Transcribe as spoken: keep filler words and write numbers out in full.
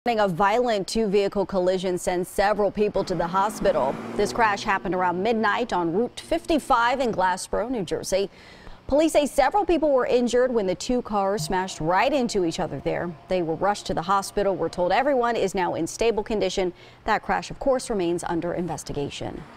A violent two-vehicle collision sends several people to the hospital. This crash happened around midnight on Route fifty-five in Glassboro, New Jersey. Police say several people were injured when the two cars smashed right into each other there. They were rushed to the hospital. We're told everyone is now in stable condition. That crash, of course, remains under investigation.